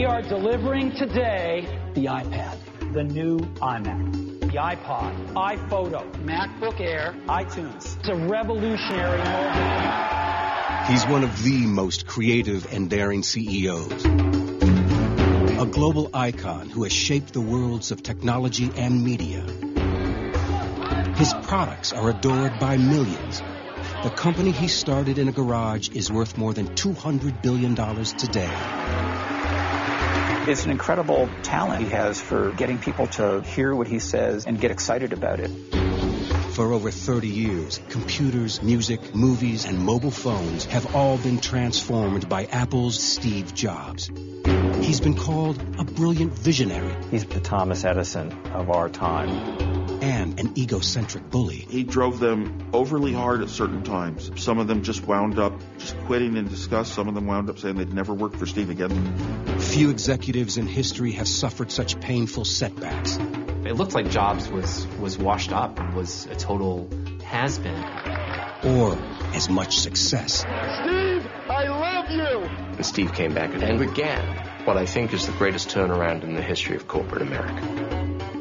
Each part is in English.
are delivering today the iPad, the new iMac, the iPod, iPhoto, MacBook Air, iTunes. It's a revolutionary moment. He's one of the most creative and daring CEOs. A global icon who has shaped the worlds of technology and media. His products are adored by millions. The company he started in a garage is worth more than $200 billion today. It's an incredible talent he has for getting people to hear what he says and get excited about it. For over 30 years, computers, music, movies, and mobile phones have all been transformed by Apple's Steve Jobs. He's been called a brilliant visionary. He's the Thomas Edison of our time. And an egocentric bully. He drove them overly hard at certain times. Some of them just wound up just quitting in disgust. Some of them wound up saying they'd never work for Steve again. Few executives in history have suffered such painful setbacks. It looked like Jobs was washed up and was a total has-been. Or as much success. Steve, I love you! And Steve came back and began what I think is the greatest turnaround in the history of corporate America.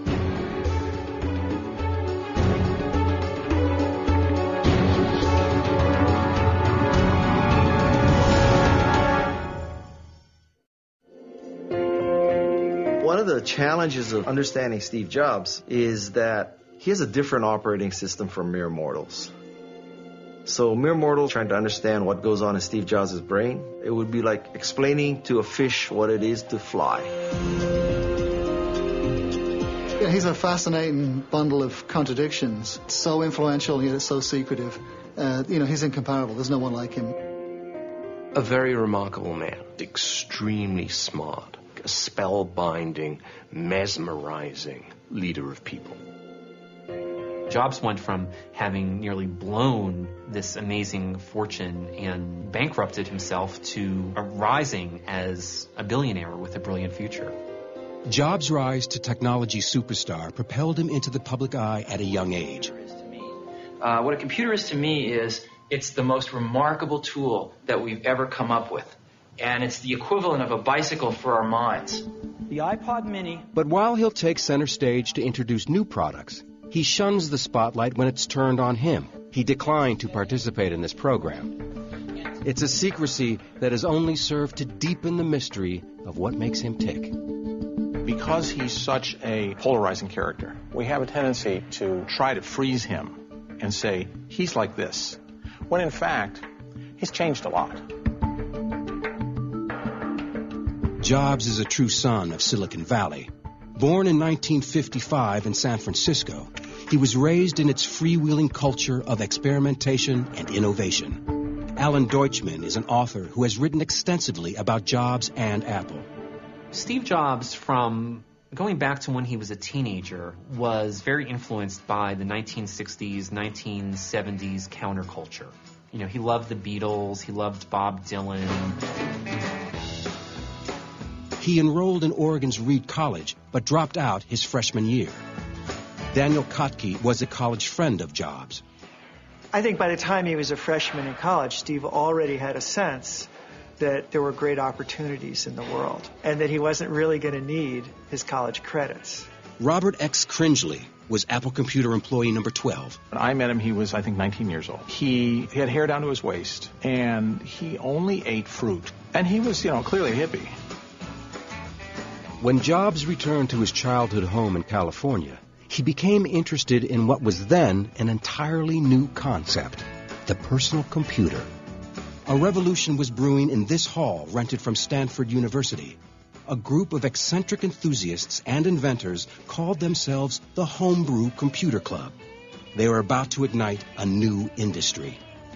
One of the challenges of understanding Steve Jobs is that he has a different operating system from mere mortals. So mere mortals trying to understand what goes on in Steve Jobs' brain, it would be like explaining to a fish what it is to fly. Yeah, he's a fascinating bundle of contradictions. So influential, yet so secretive. He's incomparable. There's no one like him. A very remarkable man, extremely smart, a spellbinding, mesmerizing leader of people. Jobs went from having nearly blown this amazing fortune and bankrupted himself to rising as a billionaire with a brilliant future. Jobs' rise to technology superstar propelled him into the public eye at a young age. What a computer is to me is it's the most remarkable tool that we've ever come up with. And it's the equivalent of a bicycle for our minds. The iPod Mini. But while he'll take center stage to introduce new products, he shuns the spotlight when it's turned on him. He declined to participate in this program. It's a secrecy that has only served to deepen the mystery of what makes him tick. Because he's such a polarizing character, we have a tendency to try to freeze him and say, he's like this, when in fact, he's changed a lot. Jobs is a true son of Silicon Valley. Born in 1955 in San Francisco, he was raised in its freewheeling culture of experimentation and innovation. Alan Deutschman is an author who has written extensively about Jobs and Apple. Steve Jobs, from going back to when he was a teenager, was very influenced by the 1960s, 1970s counterculture. He loved the Beatles, he loved Bob Dylan. He enrolled in Oregon's Reed College, but dropped out his freshman year. Daniel Kotke was a college friend of Jobs. I think by the time he was a freshman in college, Steve already had a sense that there were great opportunities in the world and that he wasn't really going to need his college credits. Robert X. Cringely was Apple Computer employee number 12. When I met him, he was, I think, 19 years old. He had hair down to his waist, and he only ate fruit. And he was, clearly a hippie. When Jobs returned to his childhood home in California, he became interested in what was then an entirely new concept, the personal computer. A revolution was brewing in this hall rented from Stanford University. A group of eccentric enthusiasts and inventors called themselves the Homebrew Computer Club. They were about to ignite a new industry.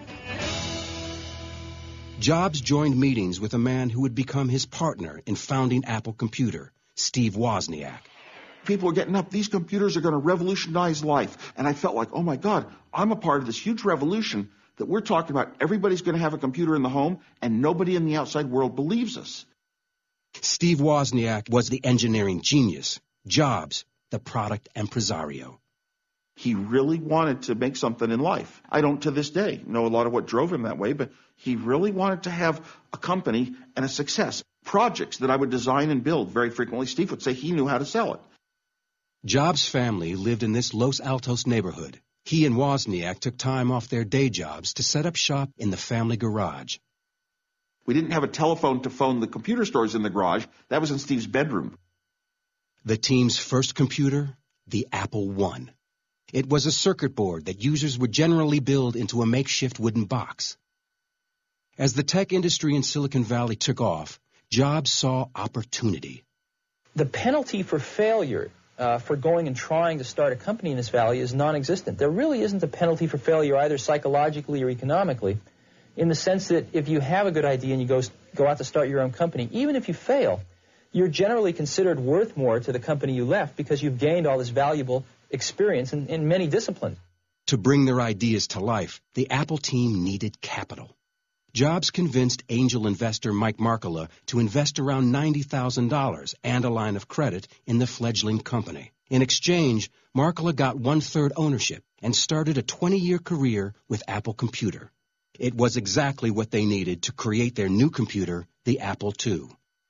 Jobs joined meetings with a man who would become his partner in founding Apple Computer, Steve Wozniak. People are getting up. These computers are going to revolutionize life. And I felt like, oh my God, I'm a part of this huge revolution that we're talking about. Everybody's going to have a computer in the home, and nobody in the outside world believes us. Steve Wozniak was the engineering genius. Jobs, the product impresario. He really wanted to make something in life. I don't to this day know a lot of what drove him that way, but he really wanted to have a company and a success. projects that I would design and build. Very frequently, Steve would say he knew how to sell it. Jobs' family lived in this Los Altos neighborhood. He and Wozniak took time off their day jobs to set up shop in the family garage. We didn't have a telephone to phone the computer stores in the garage. That was in Steve's bedroom. The team's first computer, the Apple I. It was a circuit board that users would generally build into a makeshift wooden box. As the tech industry in Silicon Valley took off, Jobs saw opportunity. The penalty for failure for going and trying to start a company in this valley is non-existent. There really isn't a penalty for failure either psychologically or economically, in the sense that if you have a good idea and you go out to start your own company, even if you fail, you're generally considered worth more to the company you left because you've gained all this valuable experience in many disciplines. To bring their ideas to life, the Apple team needed capital. Jobs convinced angel investor Mike Markkula to invest around $90,000 and a line of credit in the fledgling company. In exchange, Markkula got 1/3 ownership and started a 20-year career with Apple Computer. It was exactly what they needed to create their new computer, the Apple II.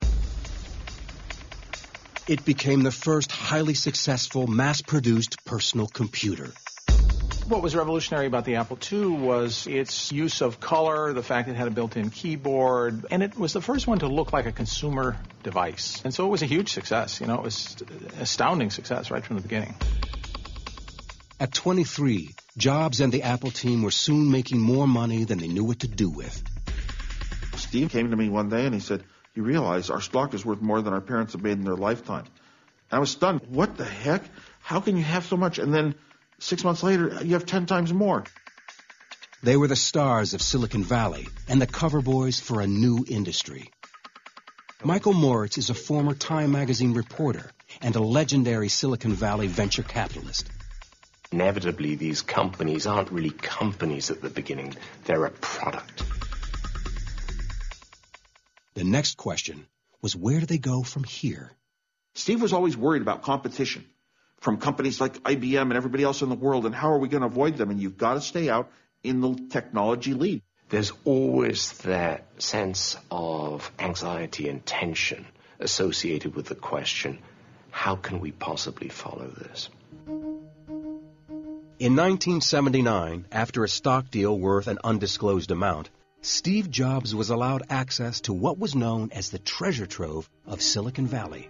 It became the first highly successful, mass-produced personal computer. What was revolutionary about the Apple II was its use of color, the fact it had a built-in keyboard, and it was the first one to look like a consumer device. And so it was a huge success. You know, it was an astounding success right from the beginning. At 23, Jobs and the Apple team were soon making more money than they knew what to do with. Steve came to me one day and he said, "You realize our stock is worth more than our parents have made in their lifetime." I was stunned. What the heck? How can you have so much? And then 6 months later, you have 10 times more. They were the stars of Silicon Valley and the cover boys for a new industry. Michael Moritz is a former Time magazine reporter and a legendary Silicon Valley venture capitalist. Inevitably, these companies aren't really companies at the beginning. They're a product. The next question was, where do they go from here? Steve was always worried about competition from companies like IBM and everybody else in the world, and how are we going to avoid them? And you've got to stay out in the technology lead. There's always that sense of anxiety and tension associated with the question, how can we possibly follow this? In 1979, after a stock deal worth an undisclosed amount, Steve Jobs was allowed access to what was known as the treasure trove of Silicon Valley.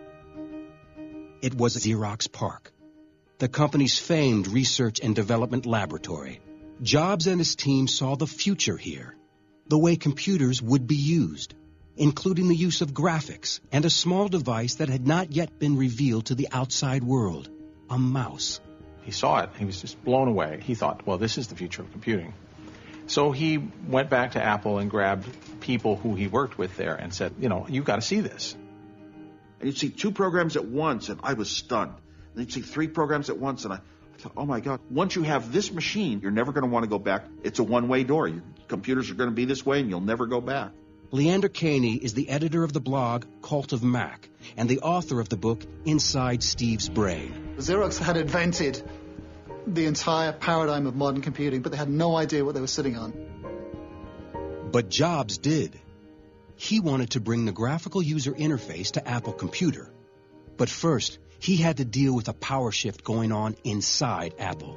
It was Xerox PARC, the company's famed research and development laboratory. Jobs and his team saw the future here, the way computers would be used, including the use of graphics and a small device that had not yet been revealed to the outside world, a mouse. He saw it. He was just blown away. He thought, well, this is the future of computing. So he went back to Apple and grabbed people who he worked with there and said, you know, you've got to see this. And you'd see 2 programs at once, and I was stunned. And you'd see 3 programs at once, and I thought, oh my God, once you have this machine, you're never going to want to go back. It's a one-way door. Your computers are going to be this way, and you'll never go back. Leander Kahney is the editor of the blog Cult of Mac and the author of the book Inside Steve's Brain. Xerox had invented the entire paradigm of modern computing, but they had no idea what they were sitting on. But Jobs did. He wanted to bring the graphical user interface to Apple Computer. But first, he had to deal with a power shift going on inside Apple.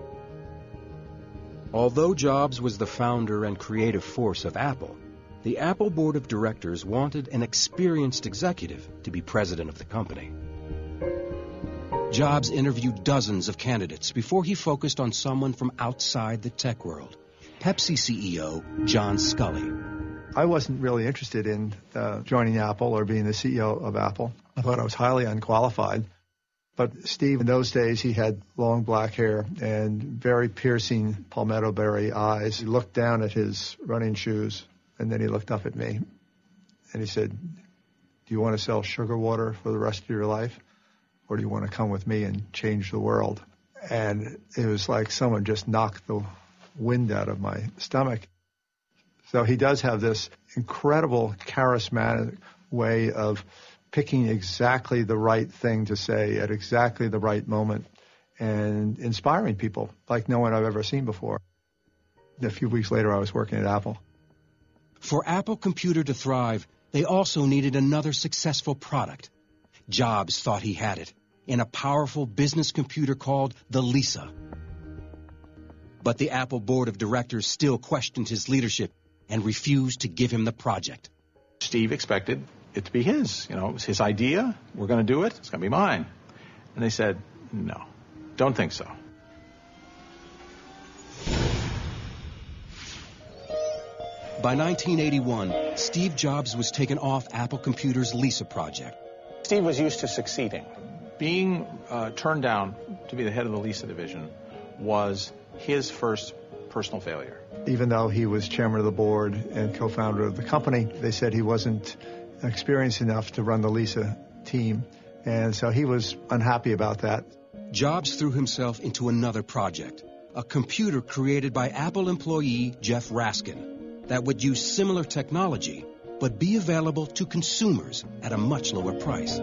Although Jobs was the founder and creative force of Apple, the Apple board of directors wanted an experienced executive to be president of the company. Jobs interviewed dozens of candidates before he focused on someone from outside the tech world, Pepsi CEO John Sculley. I wasn't really interested in joining Apple or being the CEO of Apple. I thought I was highly unqualified. But Steve, in those days, he had long black hair and very piercing palmetto berry eyes. He looked down at his running shoes, and then he looked up at me. And he said, do you want to sell sugar water for the rest of your life? Or do you want to come with me and change the world? And it was like someone just knocked the wind out of my stomach. So he does have this incredible charismatic way of picking exactly the right thing to say at exactly the right moment and inspiring people like no one I've ever seen before. A few weeks later, I was working at Apple. For Apple Computer to thrive, They also needed another successful product. Jobs thought he had it in a powerful business computer called the Lisa. But the Apple board of directors still questioned his leadership and refused to give him the project. Steve expected it to be his. You know, it was his idea. We're going to do it. It's going to be mine. And they said, no, don't think so. By 1981, Steve Jobs was taken off Apple Computer's Lisa project. Steve was used to succeeding. Being turned down to be the head of the Lisa division was his first personal failure. Even though he was chairman of the board and co-founder of the company, they said he wasn't experienced enough to run the Lisa team. And so he was unhappy about that. Jobs threw himself into another project, a computer created by Apple employee Jeff Raskin that would use similar technology, but be available to consumers at a much lower price.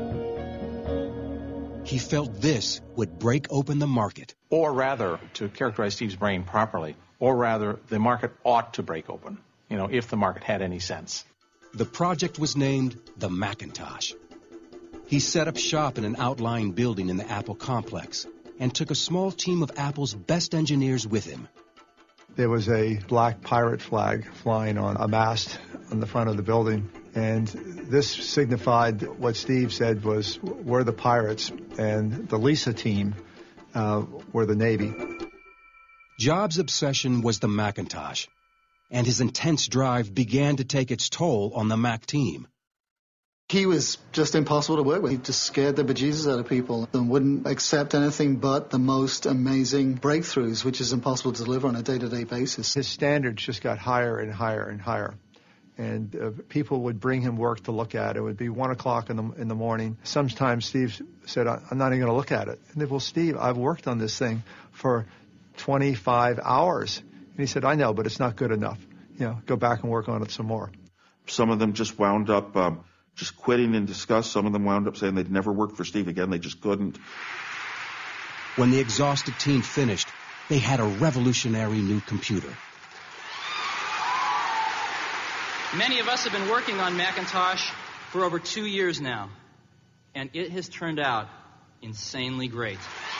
He felt this would break open the market. Or rather, to characterize Steve's brain properly, or rather, the market ought to break open, you know, if the market had any sense. The project was named the Macintosh. He set up shop in an outlying building in the Apple complex and took a small team of Apple's best engineers with him. There was a black pirate flag flying on a mast on the front of the building, and this signified what Steve said was, we're the pirates, and the Lisa team were the Navy. Jobs' obsession was the Macintosh, and his intense drive began to take its toll on the Mac team. He was just impossible to work with. He just scared the bejesus out of people and wouldn't accept anything but the most amazing breakthroughs, which is impossible to deliver on a day-to-day basis. His standards just got higher and higher and higher. And people would bring him work to look at. It would be 1 o'clock in the morning. Sometimes Steve said, I'm not even going to look at it. And they, well, Steve, I've worked on this thing for 25 hours. And he said, I know, but it's not good enough. You know, go back and work on it some more. Some of them just wound up just quitting in disgust. Some of them wound up saying they'd never work for Steve again. They just couldn't. When the exhausted team finished, they had a revolutionary new computer. Many of us have been working on Macintosh for over 2 years now, and it has turned out insanely great.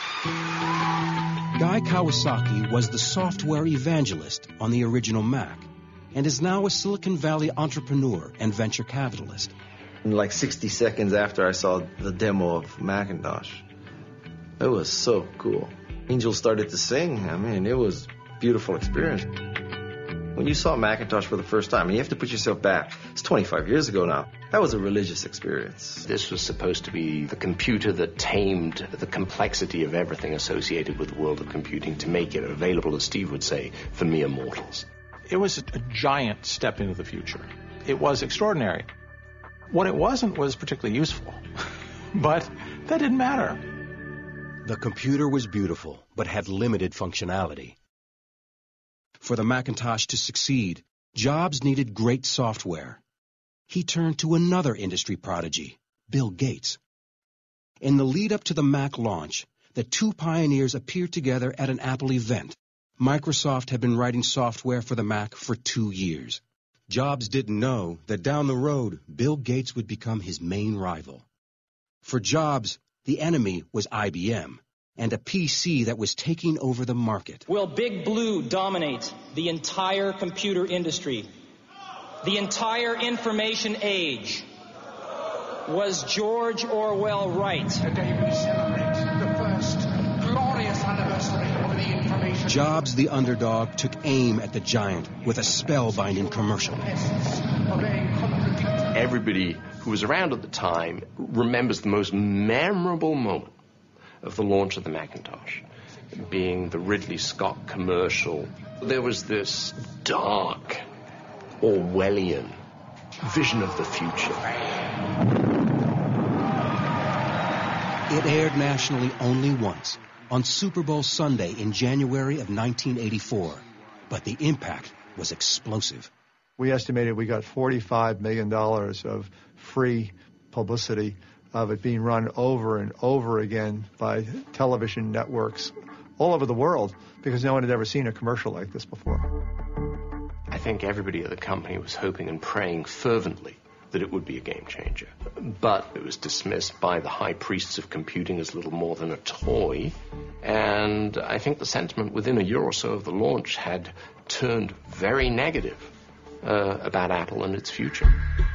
Guy Kawasaki was the software evangelist on the original Mac and is now a Silicon Valley entrepreneur and venture capitalist. Like 60 seconds after I saw the demo of Macintosh, it was so cool. Angels started to sing. I mean, it was a beautiful experience. When you saw Macintosh for the first time, and you have to put yourself back, it's 25 years ago now, that was a religious experience. This was supposed to be the computer that tamed the complexity of everything associated with the world of computing to make it available, as Steve would say, for mere mortals. It was a giant step into the future. It was extraordinary. What it wasn't was particularly useful, but that didn't matter. The computer was beautiful, but had limited functionality. For the Macintosh to succeed, Jobs needed great software. He turned to another industry prodigy, Bill Gates. In the lead-up to the Mac launch, the two pioneers appeared together at an Apple event. Microsoft had been writing software for the Mac for 2 years. Jobs didn't know that down the road, Bill Gates would become his main rival. For Jobs, the enemy was IBM, and a PC that was taking over the market. Will Big Blue dominate the entire computer industry? The entire information age? Was George Orwell right? Today we celebrate the first glorious anniversary of the information. Jobs, the underdog, took aim at the giant with a spellbinding commercial. Everybody who was around at the time remembers the most memorable moment of the launch of the Macintosh, being the Ridley Scott commercial. There was this dark, Orwellian vision of the future. It aired nationally only once, on Super Bowl Sunday in January of 1984, but the impact was explosive. We estimated we got $45 million of free publicity of it being run over and over again by television networks all over the world because no one had ever seen a commercial like this before. I think everybody at the company was hoping and praying fervently that it would be a game changer. But it was dismissed by the high priests of computing as little more than a toy. And I think the sentiment within a year or so of the launch had turned very negative about Apple and its future.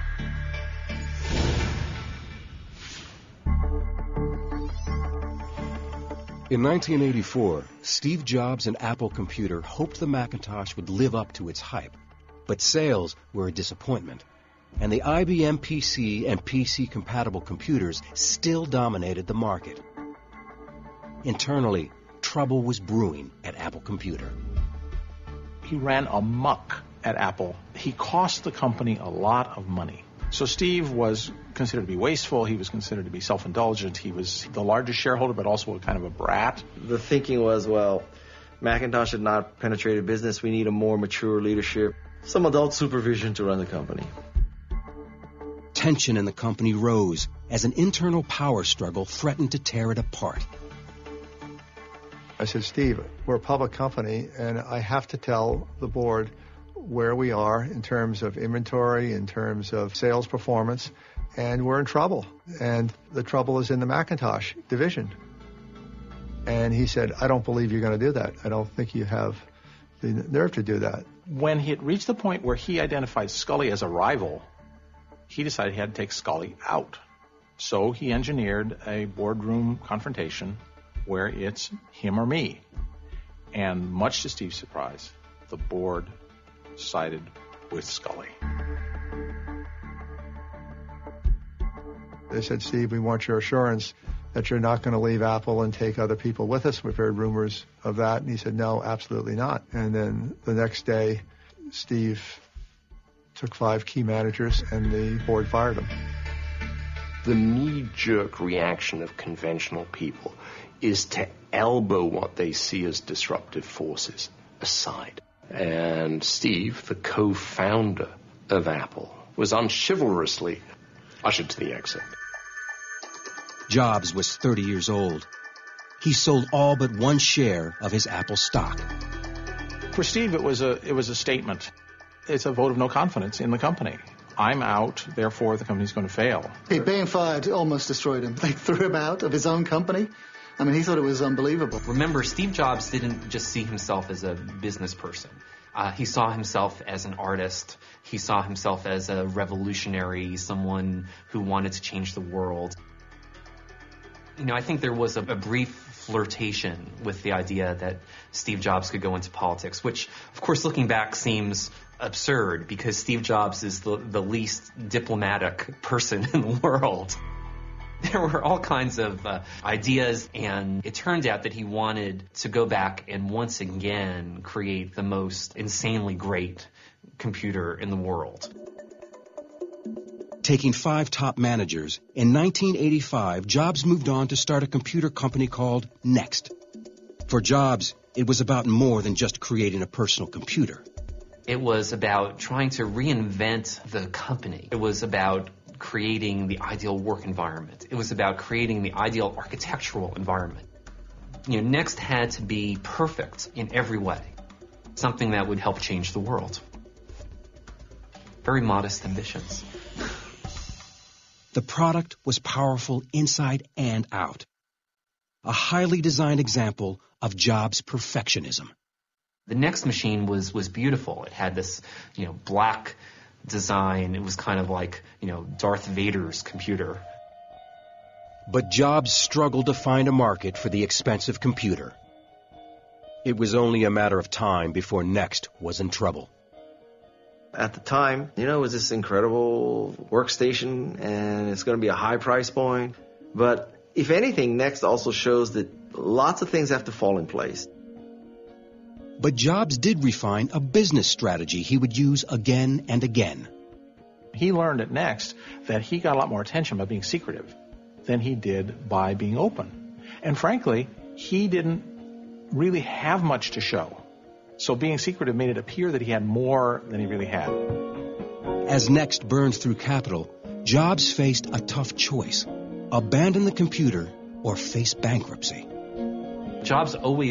In 1984, Steve Jobs and Apple Computer hoped the Macintosh would live up to its hype. But sales were a disappointment, and the IBM PC and PC-compatible computers still dominated the market. Internally, trouble was brewing at Apple Computer. He ran amok at Apple. He cost the company a lot of money. So Steve was considered to be wasteful. He was considered to be self-indulgent. He was the largest shareholder, but also kind of a brat. The thinking was, well, Macintosh had not penetrated business. We need a more mature leadership, some adult supervision to run the company. Tension in the company rose as an internal power struggle threatened to tear it apart. I said, Steve, we're a public company, and I have to tell the board where we are in terms of inventory, in terms of sales performance, and we're in trouble. And the trouble is in the Macintosh division. And he said, I don't believe you're going to do that. I don't think you have the nerve to do that. When he had reached the point where he identified Scully as a rival, he decided he had to take Scully out. So he engineered a boardroom confrontation where it's him or me. And much to Steve's surprise, the board sided with Scully. They said, Steve, we want your assurance that you're not going to leave Apple and take other people with us. We've heard rumors of that. And he said, no, absolutely not. And then the next day, Steve took 5 key managers and the board fired them. The knee-jerk reaction of conventional people is to elbow what they see as disruptive forces aside. And Steve, the co-founder of Apple, was unchivalrously ushered to the exit. Jobs was 30 years old. He sold all but 1 share of his Apple stock. For Steve, it was a statement. It's a vote of no confidence in the company. I'm out, therefore the company's going to fail. Being fired almost destroyed him. They threw him out of his own company. I mean, he thought it was unbelievable. Remember, Steve Jobs didn't just see himself as a business person. He saw himself as an artist. He saw himself as a revolutionary, someone who wanted to change the world. You know, I think there was a brief flirtation with the idea that Steve Jobs could go into politics, which, of course, looking back seems absurd because Steve Jobs is the least diplomatic person in the world. There were all kinds of ideas, and it turned out that he wanted to go back and once again create the most insanely great computer in the world. Taking 5 top managers, in 1985, Jobs moved on to start a computer company called Next. For Jobs, it was about more than just creating a personal computer. It was about trying to reinvent the company. It was about creating the ideal work environment. It was about creating the ideal architectural environment. You know, Next had to be perfect in every way, something that would help change the world. Very modest ambitions. The product was powerful inside and out. A highly designed example of Jobs' perfectionism. The Next machine was beautiful. It had this, black design. It was kind of like, Darth Vader's computer. But Jobs struggled to find a market for the expensive computer. It was only a matter of time before Next was in trouble. At the time, it was this incredible workstation, and it's going to be a high price point. But if anything, Next also shows that lots of things have to fall in place. But Jobs did refine a business strategy he would use again and again. He learned at Next that he got a lot more attention by being secretive than he did by being open. And frankly, he didn't really have much to show. So being secretive made it appear that he had more than he really had. As Next burned through capital, Jobs faced a tough choice: abandon the computer or face bankruptcy. Jobs always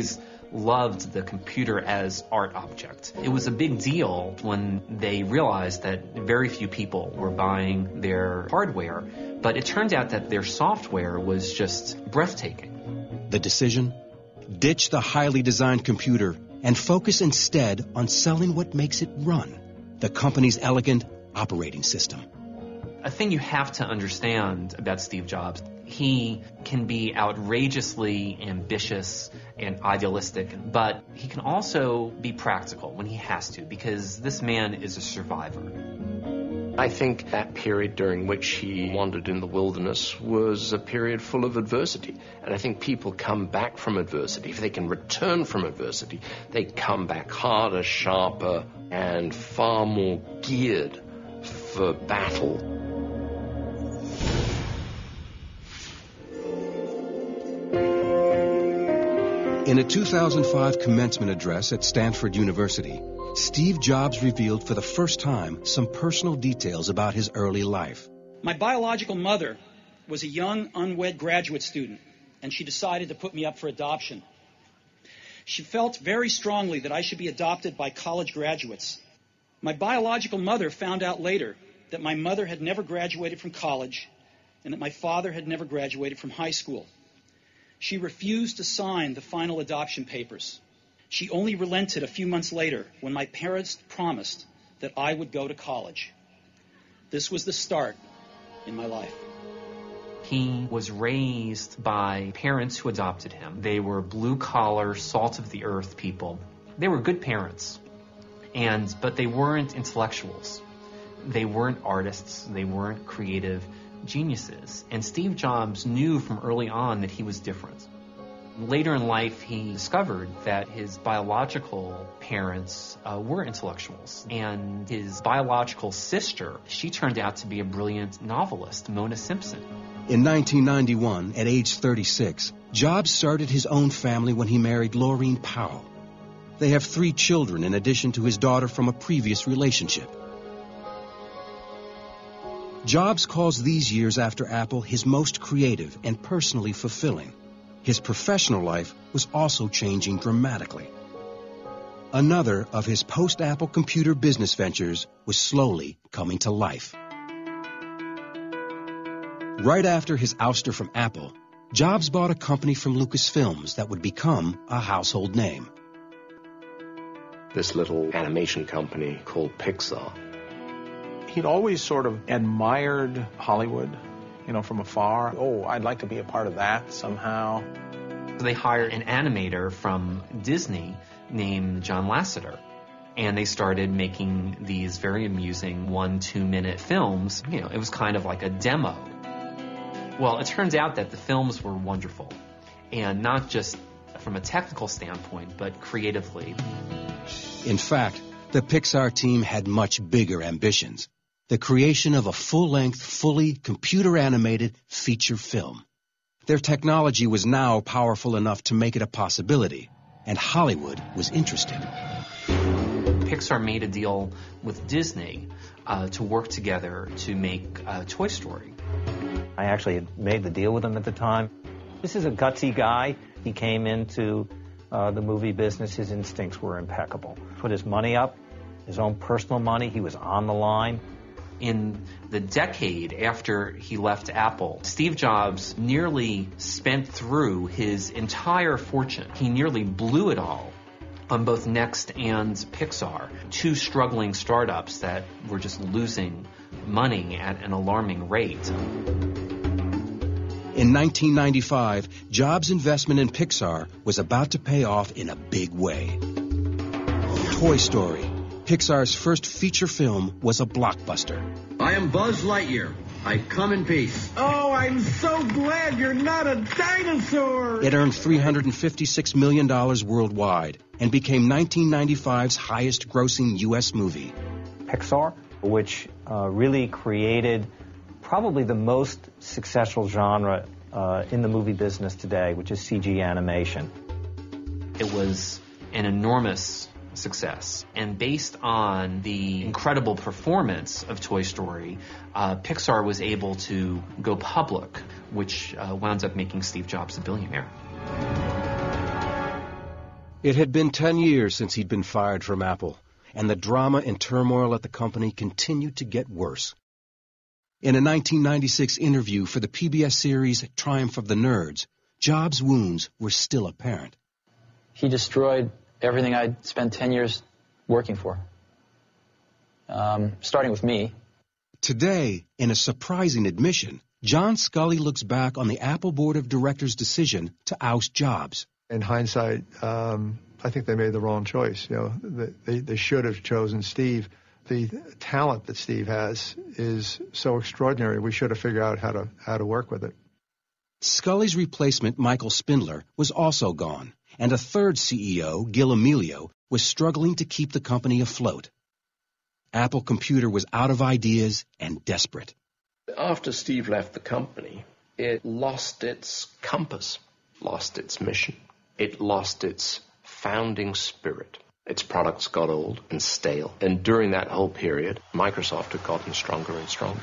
loved the computer as art object. It was a big deal when they realized that very few people were buying their hardware, but it turned out that their software was just breathtaking. The decision? Ditch the highly designed computer and focus instead on selling what makes it run, the company's elegant operating system. A thing you have to understand about Steve Jobs, he can be outrageously ambitious and idealistic, but he can also be practical when he has to, because this man is a survivor. I think that period during which he wandered in the wilderness was a period full of adversity. And I think people come back from adversity. If they can return from adversity, they come back harder, sharper, and far more geared for battle. In a 2005 commencement address at Stanford University, Steve Jobs revealed for the first time some personal details about his early life. My biological mother was a young, unwed graduate student, and she decided to put me up for adoption. She felt very strongly that I should be adopted by college graduates. My biological mother found out later that my mother had never graduated from college and that my father had never graduated from high school. She refused to sign the final adoption papers. She only relented a few months later when my parents promised that I would go to college. This was the start in my life. He was raised by parents who adopted him. They were blue-collar, salt-of-the-earth people. They were good parents, but they weren't intellectuals. They weren't artists. They weren't creative geniuses. And Steve Jobs knew from early on that he was different. Later in life, he discovered that his biological parents were intellectuals. And his biological sister, she turned out to be a brilliant novelist, Mona Simpson. In 1991, at age 36, Jobs started his own family when he married Laureen Powell. They have 3 children in addition to his daughter from a previous relationship. Jobs calls these years after Apple his most creative and personally fulfilling. His professional life was also changing dramatically. Another of his post-Apple computer business ventures was slowly coming to life. Right after his ouster from Apple, Jobs bought a company from Lucasfilms that would become a household name. This little animation company called Pixar. He'd always sort of admired Hollywood, from afar. Oh, I'd like to be a part of that somehow. They hired an animator from Disney named John Lasseter, and they started making these very amusing 1-2 minute films. It was kind of like a demo. Well, it turns out that the films were wonderful, and not just from a technical standpoint, but creatively. In fact, the Pixar team had much bigger ambitions. The creation of a full-length, fully computer-animated feature film. Their technology was now powerful enough to make it a possibility, and Hollywood was interested. Pixar made a deal with Disney to work together to make Toy Story. I actually had made the deal with him at the time. This is a gutsy guy. He came into the movie business. His instincts were impeccable. Put his money up, his own personal money. He was on the line. In the decade after he left Apple, Steve Jobs nearly spent through his entire fortune. He nearly blew it all on both Next and Pixar, 2 struggling startups that were just losing money at an alarming rate. In 1995, Jobs' investment in Pixar was about to pay off in a big way. Toy Story, Pixar's first feature film, was a blockbuster. I am Buzz Lightyear. I come in peace. Oh, I'm so glad you're not a dinosaur! It earned $356 million worldwide and became 1995's highest-grossing U.S. movie. Pixar, which really created probably the most successful genre in the movie business today, which is CG animation. It was an enormous success. And based on the incredible performance of Toy Story, Pixar was able to go public, which wound up making Steve Jobs a billionaire. It had been 10 years since he'd been fired from Apple, and the drama and turmoil at the company continued to get worse. In a 1996 interview for the PBS series Triumph of the Nerds, Jobs' wounds were still apparent. He destroyed everything I'd spent 10 years working for, starting with me. Today, in a surprising admission, John Sculley looks back on the Apple Board of Directors' decision to oust Jobs. In hindsight, I think they made the wrong choice. They should have chosen Steve. The talent that Steve has is so extraordinary. We should have figured out how to work with it. Sculley's replacement, Michael Spindler, was also gone, and a third CEO, Gil Amelio, was struggling to keep the company afloat. Apple Computer was out of ideas and desperate. After Steve left the company, it lost its compass, lost its mission. It lost its founding spirit. Its products got old and stale. And during that whole period, Microsoft had gotten stronger and stronger.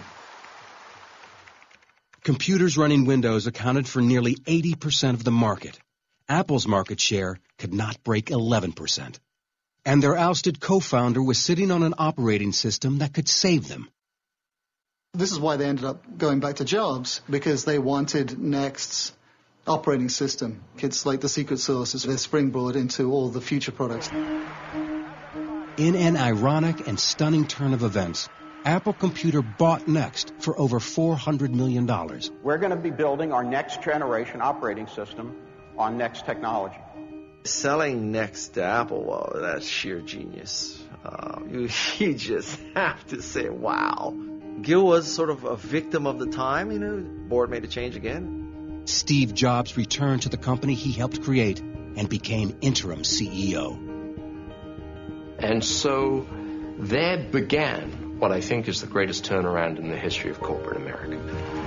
Computers running Windows accounted for nearly 80% of the market. Apple's market share could not break 11%. And their ousted co-founder was sitting on an operating system that could save them. This is why they ended up going back to Jobs, because they wanted Next's operating system. It's like the secret sauce is their springboard into all the future products. In an ironic and stunning turn of events, Apple Computer bought Next for over $400 million. We're going to be building our next generation operating system on Next technology. Selling Next to Apple, well, that's sheer genius. You just have to say, wow. Gil was sort of a victim of the time, the board made a change again. Steve Jobs returned to the company he helped create and became interim CEO. And so there began what I think is the greatest turnaround in the history of corporate America.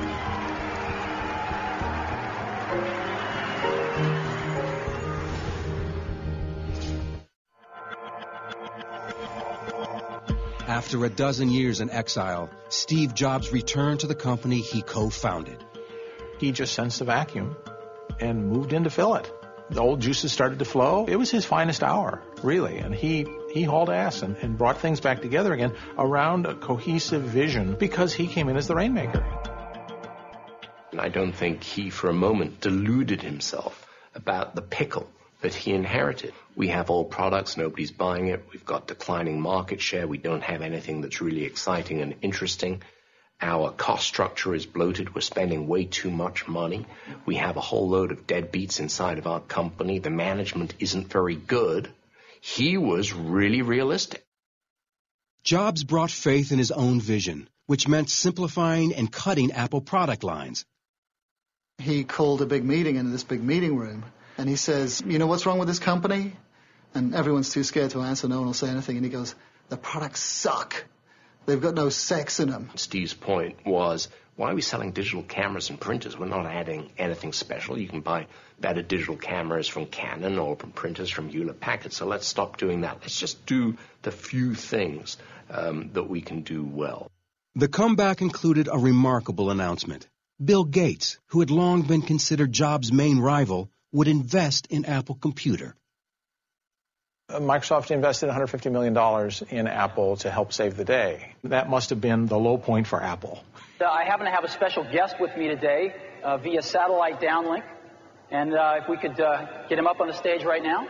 After a dozen years in exile, Steve Jobs returned to the company he co-founded. He just sensed a vacuum and moved in to fill it. The old juices started to flow. It was his finest hour, really, and he hauled ass and brought things back together again around a cohesive vision because he came in as the rainmaker. And I don't think he for a moment deluded himself about the pickle that he inherited. We have old products, nobody's buying it, we've got declining market share, we don't have anything that's really exciting and interesting. Our cost structure is bloated, we're spending way too much money. We have a whole load of deadbeats inside of our company, the management isn't very good. He was really realistic. Jobs brought faith in his own vision, which meant simplifying and cutting Apple product lines. He called a big meeting in this big meeting room, and he says, you know what's wrong with this company? And everyone's too scared to answer, no one will say anything, and he goes, the products suck. They've got no sex in them. Steve's point was, why are we selling digital cameras and printers? We're not adding anything special. You can buy better digital cameras from Canon or from printers from Hewlett-Packard, so let's stop doing that. Let's just do the few things that we can do well. The comeback included a remarkable announcement. Bill Gates, who had long been considered Jobs' main rival, would invest in Apple Computer. Microsoft invested $150 million in Apple to help save the day. That must have been the low point for Apple. I happen to have a special guest with me today via satellite downlink. And if we could get him up on the stage right now.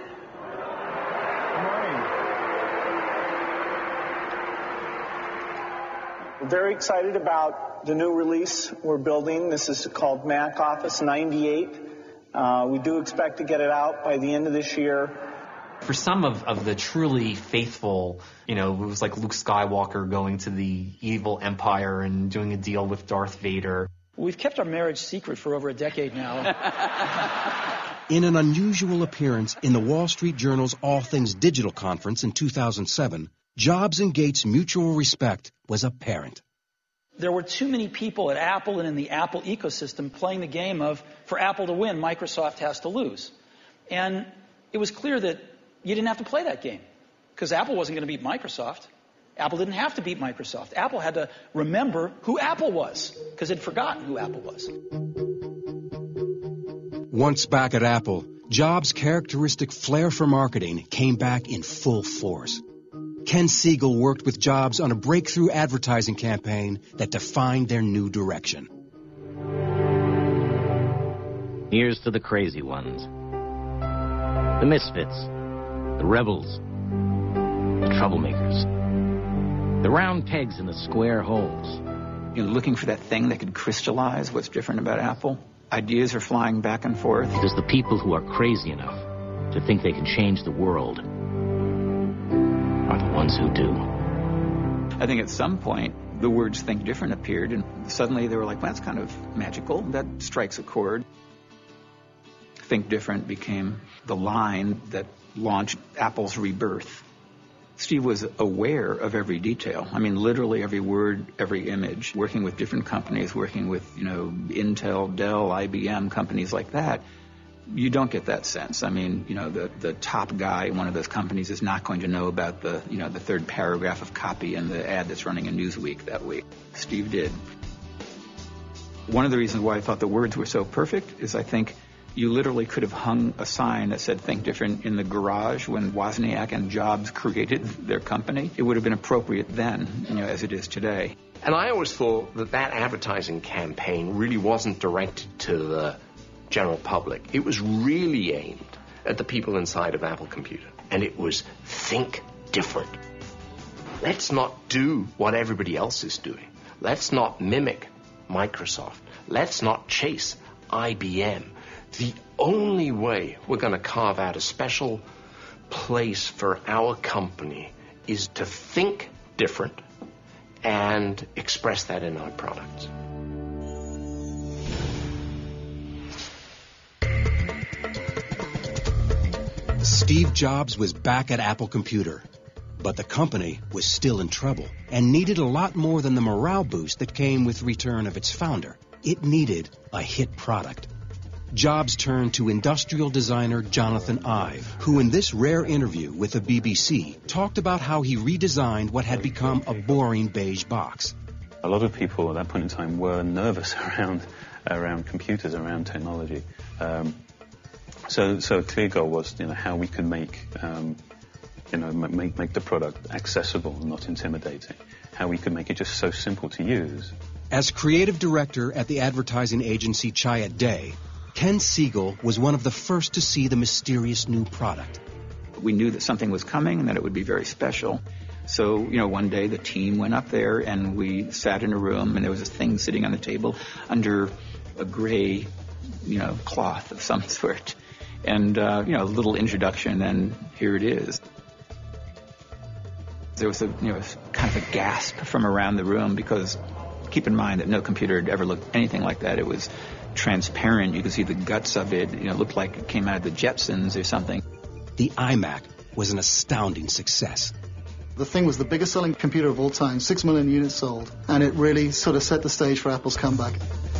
We're very excited about the new release we're building. This is called Mac Office 98. We do expect to get it out by the end of this year. For some of the truly faithful, it was like Luke Skywalker going to the evil empire and doing a deal with Darth Vader. We've kept our marriage secret for over a decade now. In an unusual appearance in the Wall Street Journal's All Things Digital conference in 2007, Jobs and Gates' mutual respect was apparent. There were too many people at Apple and in the Apple ecosystem playing the game of, for Apple to win, Microsoft has to lose. And it was clear that you didn't have to play that game because Apple wasn't going to beat Microsoft. Apple didn't have to beat Microsoft. Apple had to remember who Apple was because they'd forgotten who Apple was. Once back at Apple, Jobs' characteristic flair for marketing came back in full force. Ken Siegel worked with Jobs on a breakthrough advertising campaign that defined their new direction. Here's to the crazy ones, the misfits, the rebels, the troublemakers, the round pegs in the square holes. You're looking for that thing that could crystallize what's different about Apple. Ideas are flying back and forth. Because the people who are crazy enough to think they can change the world are the ones who do. I think at some point, the words "think different" appeared, and suddenly they were like, well, that's kind of magical. That strikes a chord. Think different became the line that launched Apple's rebirth. Steve was aware of every detail. I mean, literally every word, every image, working with different companies, working with, Intel, Dell, IBM, companies like that. You don't get that sense. I mean, the top guy in one of those companies is not going to know about the third paragraph of copy in the ad that's running in Newsweek that week. Steve did. One of the reasons why I thought the words were so perfect is I think you literally could have hung a sign that said "Think Different" in the garage when Wozniak and Jobs created their company. It would have been appropriate then, as it is today. And I always thought that advertising campaign really wasn't directed to the general public. It was really aimed at the people inside of Apple Computer. And it was think different. Let's not do what everybody else is doing. Let's not mimic Microsoft. Let's not chase IBM. The only way we're going to carve out a special place for our company is to think different and express that in our products. Steve Jobs was back at Apple Computer, but the company was still in trouble and needed a lot more than the morale boost that came with the return of its founder. It needed a hit product. Jobs turned to industrial designer Jonathan Ive, who in this rare interview with the BBC talked about how he redesigned what had become a boring beige box. A lot of people at that point in time were nervous around computers, around technology. So a clear goal was, how we could make the product accessible and not intimidating. How we could make it just so simple to use. As creative director at the advertising agency Chiat Day, Ken Siegel was one of the first to see the mysterious new product. We knew that something was coming and that it would be very special. So, one day the team went up there and we sat in a room and there was this thing sitting on the table under a gray, cloth of some sort. And, a little introduction, and here it is. There was a kind of a gasp from around the room because keep in mind that no computer had ever looked anything like that. It was transparent. You could see the guts of it. It looked like it came out of the Jetsons or something. The iMac was an astounding success. The thing was the biggest selling computer of all time, 6 million units sold, and it really sort of set the stage for Apple's comeback.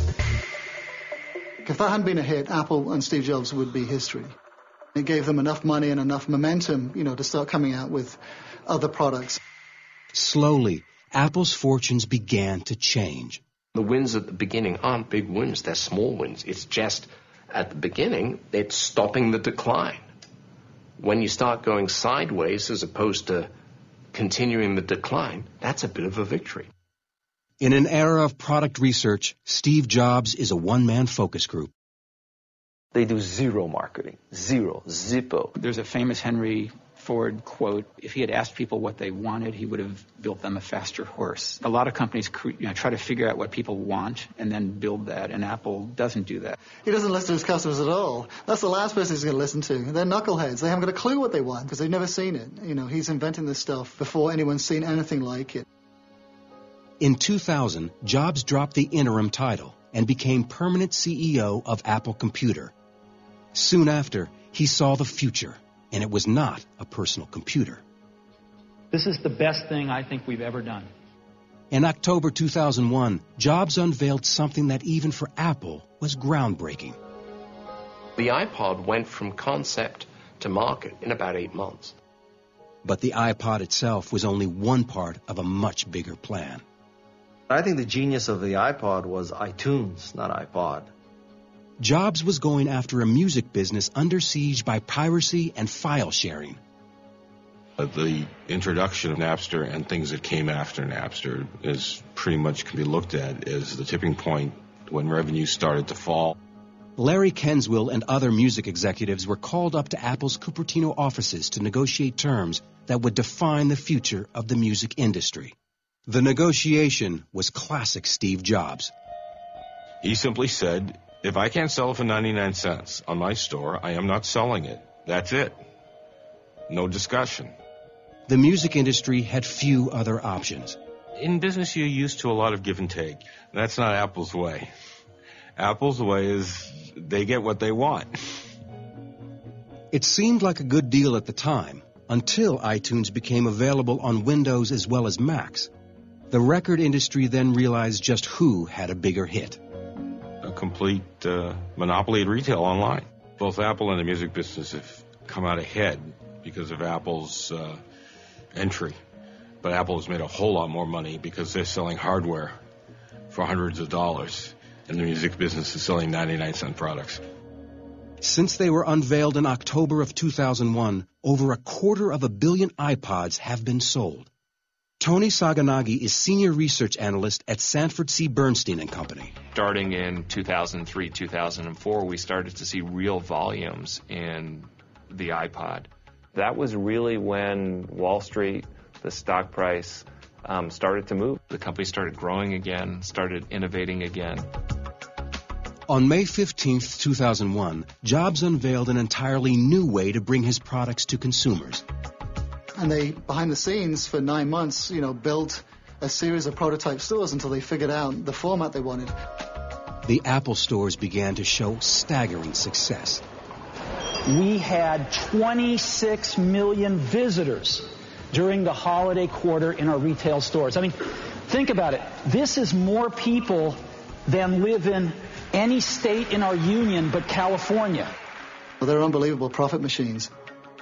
If that hadn't been a hit, Apple and Steve Jobs would be history. It gave them enough money and enough momentum, to start coming out with other products. Slowly, Apple's fortunes began to change. The wins at the beginning aren't big wins, they're small wins. It's just, at the beginning, it's stopping the decline. When you start going sideways as opposed to continuing the decline, that's a bit of a victory. In an era of product research, Steve Jobs is a one-man focus group. They do zero marketing. Zero. Zippo. There's a famous Henry Ford quote, if he had asked people what they wanted, he would have built them a faster horse. A lot of companies try to figure out what people want and then build that, and Apple doesn't do that. He doesn't listen to his customers at all. That's the last person he's going to listen to. They're knuckleheads. They haven't got a clue what they want because they've never seen it. He's inventing this stuff before anyone's seen anything like it. In 2000, Jobs dropped the interim title and became permanent CEO of Apple Computer. Soon after, he saw the future, and it was not a personal computer. This is the best thing I think we've ever done. In October 2001, Jobs unveiled something that even for Apple was groundbreaking. The iPod went from concept to market in about 8 months. But the iPod itself was only one part of a much bigger plan. I think the genius of the iPod was iTunes, not iPod. Jobs was going after a music business under siege by piracy and file sharing. The introduction of Napster and things that came after Napster is pretty much can be looked at as the tipping point when revenues started to fall. Larry Kenswell and other music executives were called up to Apple's Cupertino offices to negotiate terms that would define the future of the music industry. The negotiation was classic Steve Jobs. He simply said, if I can't sell it for 99 cents on my store, I am not selling it. That's it. No discussion. The music industry had few other options. In business, you're used to a lot of give and take. That's not Apple's way. Apple's way is they get what they want. It seemed like a good deal at the time, until iTunes became available on Windows as well as Macs. The record industry then realized just who had a bigger hit. A complete monopoly at retail online. Both Apple and the music business have come out ahead because of Apple's entry. But Apple has made a whole lot more money because they're selling hardware for hundreds of dollars, and the music business is selling 99-cent products. Since they were unveiled in October of 2001, over 250 million iPods have been sold. Tony Saganagi is Senior Research Analyst at Sanford C. Bernstein & Company. Starting in 2003, 2004, we started to see real volumes in the iPod. That was really when Wall Street, the stock price, started to move. The company started growing again, started innovating again. On May 15, 2001, Jobs unveiled an entirely new way to bring his products to consumers. And they, behind the scenes, for 9 months, built a series of prototype stores until they figured out the format they wanted. The Apple stores began to show staggering success. We had 26 million visitors during the holiday quarter in our retail stores. I mean, think about it. This is more people than live in any state in our union but California. Well, they're unbelievable profit machines.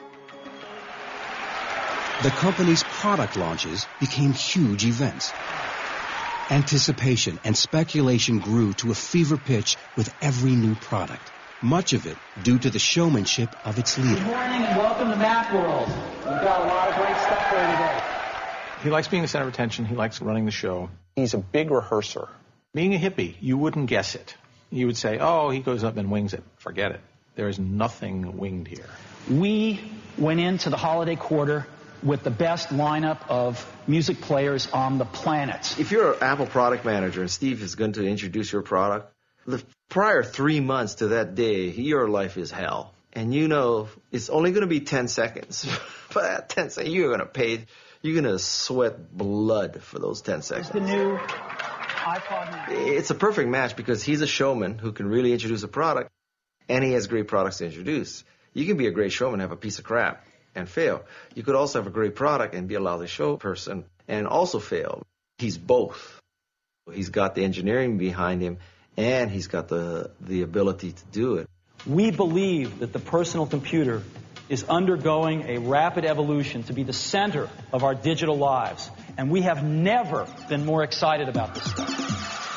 The company's product launches became huge events. Anticipation and speculation grew to a fever pitch with every new product, much of it due to the showmanship of its leader. Good morning and welcome to Macworld. We've got a lot of great stuff for you today. He likes being the center of attention. He likes running the show. He's a big rehearser. Being a hippie, you wouldn't guess it. You would say, oh, he goes up and wings it. Forget it. There is nothing winged here. We went into the holiday quarter with the best lineup of music players on the planet. If you're an Apple product manager and Steve is going to introduce your product, the prior 3 months to that day, your life is hell. And it's only going to be 10 seconds. For that 10 seconds, you're going to sweat blood for those 10 seconds. The new iPod. It's a perfect match because he's a showman who can really introduce a product, and he has great products to introduce. You can be a great showman and have a piece of crap and fail. You could also have a great product and be a lousy show person and also fail. He's both. He's got the engineering behind him, and he's got the ability to do it. We believe that the personal computer is undergoing a rapid evolution to be the center of our digital lives, and we have never been more excited about this stuff.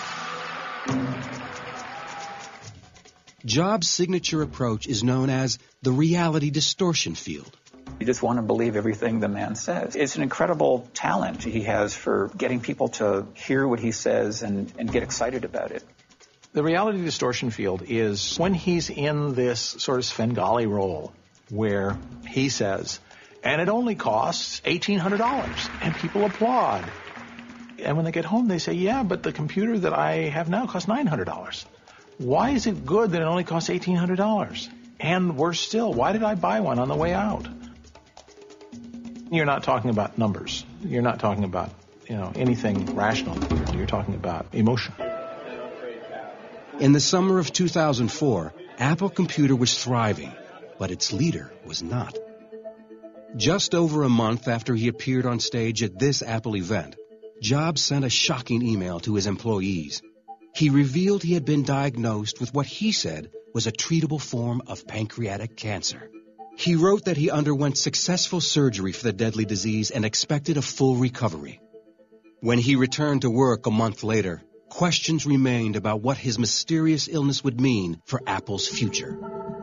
Jobs' signature approach is known as the reality distortion field. You just want to believe everything the man says. It's an incredible talent he has for getting people to hear what he says and get excited about it. The reality distortion field is when he's in this sort of Svengali role where he says, and it only costs $1,800, and people applaud. And when they get home, they say, yeah, but the computer that I have now costs $900. Why is it good that it only costs $1,800? And worse still, why did I buy one on the way out? You're not talking about numbers. You're not talking about, anything rational. You're talking about emotion. In the summer of 2004, Apple Computer was thriving, but its leader was not. Just over a month after he appeared on stage at this Apple event, Jobs sent a shocking email to his employees. He revealed he had been diagnosed with what he said was a treatable form of pancreatic cancer. He wrote that he underwent successful surgery for the deadly disease and expected a full recovery. When he returned to work a month later, questions remained about what his mysterious illness would mean for Apple's future.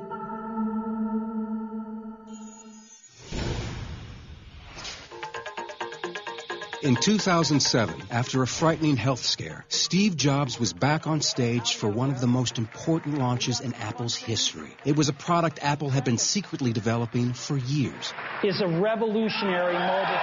In 2007, after a frightening health scare, Steve Jobs was back on stage for one of the most important launches in Apple's history. It was a product Apple had been secretly developing for years. It's a revolutionary mobile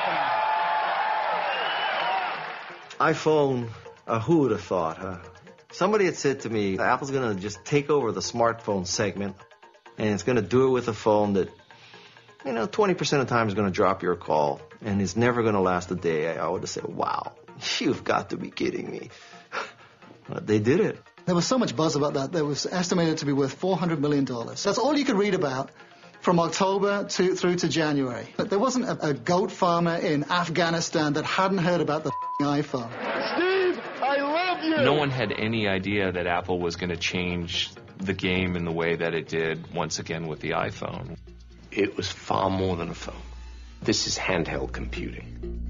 phone. iPhone, who would have thought, huh? Somebody had said to me, Apple's going to just take over the smartphone segment, and it's going to do it with a phone that, 20% of the time is going to drop your call, and it's never going to last a day. I would have said, wow, you've got to be kidding me. But they did it. There was so much buzz about that. That was estimated to be worth $400 million. That's all you could read about from October through to January. But there wasn't a goat farmer in Afghanistan that hadn't heard about the iPhone. Steve, I love you! No one had any idea that Apple was going to change the game in the way that it did once again with the iPhone. It was far more than a phone. This is handheld computing.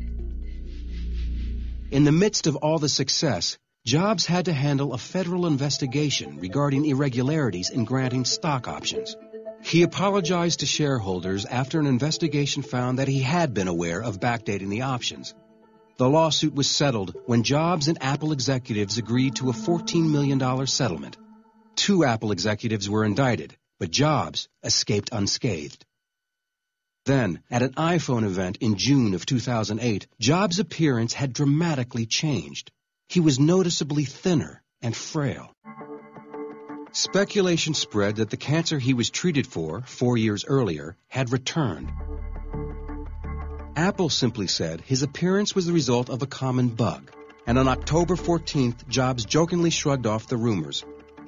In the midst of all the success, Jobs had to handle a federal investigation regarding irregularities in granting stock options. He apologized to shareholders after an investigation found that he had been aware of backdating the options. The lawsuit was settled when Jobs and Apple executives agreed to a $14 million settlement. 2 Apple executives were indicted, but Jobs escaped unscathed. Then, at an iPhone event in June of 2008, Jobs' appearance had dramatically changed. He was noticeably thinner and frail. Speculation spread that the cancer he was treated for 4 years earlier had returned. Apple simply said his appearance was the result of a common bug, and on October 14th, Jobs jokingly shrugged off the rumors.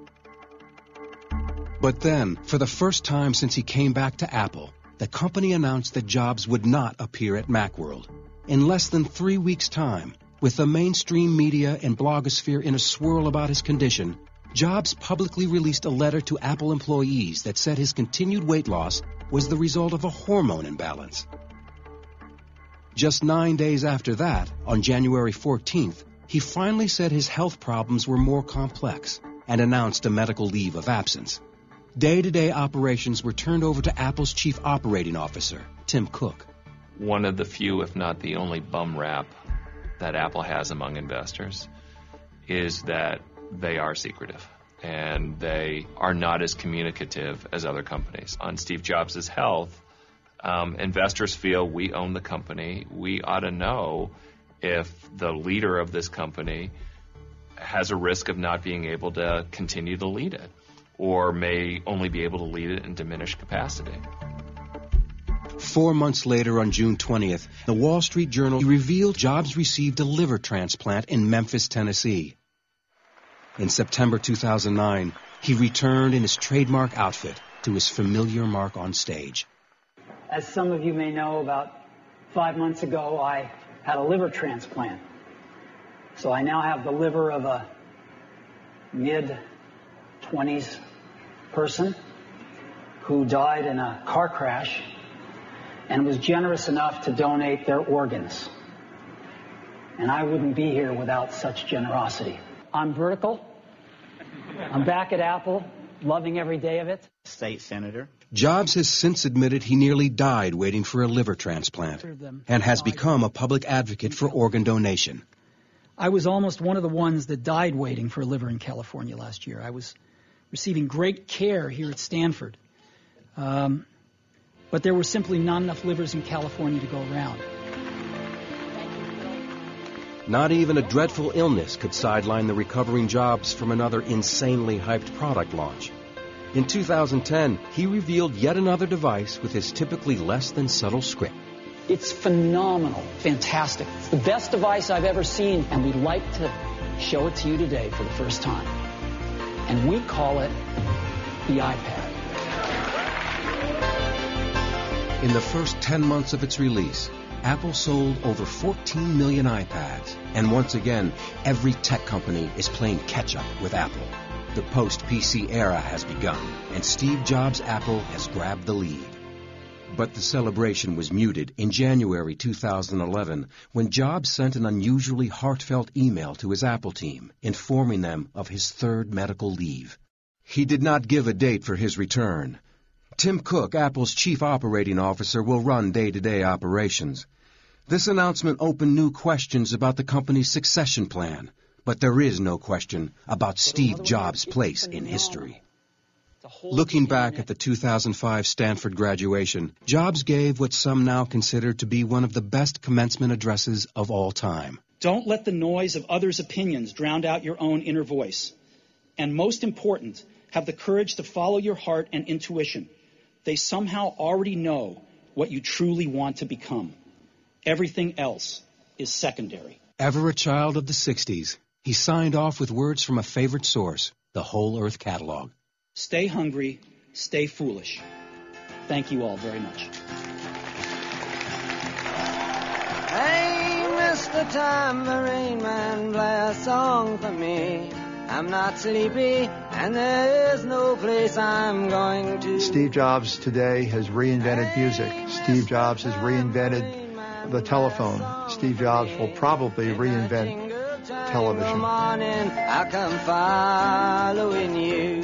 But then, for the first time since he came back to Apple, the company announced that Jobs would not appear at Macworld. In less than 3 weeks' time, with the mainstream media and blogosphere in a swirl about his condition, Jobs publicly released a letter to Apple employees that said his continued weight loss was the result of a hormone imbalance. Just 9 days after that, on January 14th, he finally said his health problems were more complex and announced a medical leave of absence. Day-to-day operations were turned over to Apple's chief operating officer, Tim Cook. One of the few, if not the only bum rap that Apple has among investors is that they are secretive and they are not as communicative as other companies. On Steve Jobs' health, investors feel we own the company. We ought to know if the leader of this company has a risk of not being able to continue to lead it, or may only be able to lead it in diminished capacity. 4 months later, on June 20th, the Wall Street Journal revealed Jobs received a liver transplant in Memphis, Tennessee. In September 2009, he returned in his trademark outfit to his familiar mark on stage. As some of you may know, about 5 months ago, I had a liver transplant. So I now have the liver of a mid-20s person who died in a car crash and was generous enough to donate their organs. And I wouldn't be here without such generosity. I'm vertical. I'm back at Apple, loving every day of it. State senator. Jobs has since admitted he nearly died waiting for a liver transplant and has become a public advocate for organ donation. I was almost one of the ones that died waiting for a liver in California last year. I was receiving great care here at Stanford. But there were simply not enough livers in California to go around. Not even a dreadful illness could sideline the recovering Jobs from another insanely hyped product launch. In 2010, he revealed yet another device with his typically less than subtle script. It's phenomenal, fantastic. It's the best device I've ever seen, and we'd like to show it to you today for the first time. And we call it the iPad. In the first 10 months of its release, Apple sold over 14 million iPads. And once again, every tech company is playing catch-up with Apple. The post-PC era has begun, and Steve Jobs' Apple has grabbed the lead. But the celebration was muted in January 2011 when Jobs sent an unusually heartfelt email to his Apple team informing them of his third medical leave. He did not give a date for his return. Tim Cook, Apple's chief operating officer, will run day-to-day operations. This announcement opened new questions about the company's succession plan, but there is no question about Steve Jobs' place in history. Looking back at the 2005 Stanford graduation, Jobs gave what some now consider to be one of the best commencement addresses of all time. Don't let the noise of others' opinions drown out your own inner voice. And most important, have the courage to follow your heart and intuition. They somehow already know what you truly want to become. Everything else is secondary. Ever a child of the 60s, he signed off with words from a favorite source, the Whole Earth Catalog. Stay hungry, stay foolish. Thank you all very much. Hey, Mr. Tambourine Man, play a song for me. I'm not sleepy, and there is no place I'm going to. Steve Jobs today has reinvented music. Steve Jobs has reinvented the telephone. Steve Jobs will probably reinvent television. In the morning, I come following you.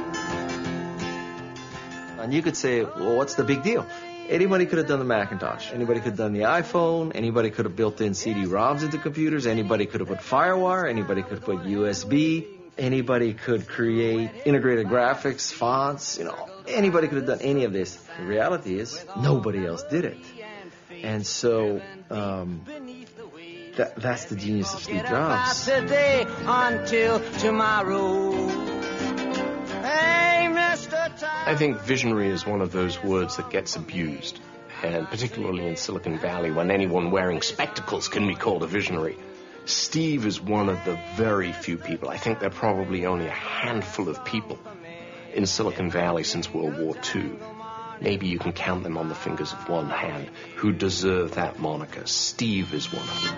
And you could say, well, what's the big deal? Anybody could have done the Macintosh. Anybody could have done the iPhone. Anybody could have built in CD-ROMs into computers. Anybody could have put FireWire. Anybody could have put USB. Anybody could create integrated graphics, fonts, Anybody could have done any of this. The reality is, nobody else did it. And so, that's the genius of Steve Jobs. Today until tomorrow. I think visionary is one of those words that gets abused, and particularly in Silicon Valley, when anyone wearing spectacles can be called a visionary. Steve is one of the very few people, I think there are probably only a handful of people in Silicon Valley since World War II. Maybe you can count them on the fingers of one hand who deserve that moniker. Steve is one of them.